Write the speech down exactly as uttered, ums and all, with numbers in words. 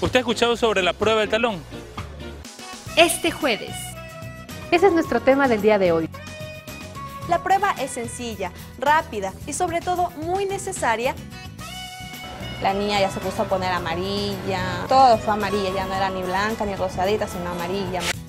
¿Usted ha escuchado sobre la prueba del talón? Este jueves. Ese es nuestro tema del día de hoy. La prueba es sencilla, rápida y sobre todo muy necesaria. La niña ya se puso a poner amarilla, todo fue amarilla, ya no era ni blanca ni rosadita, sino amarilla.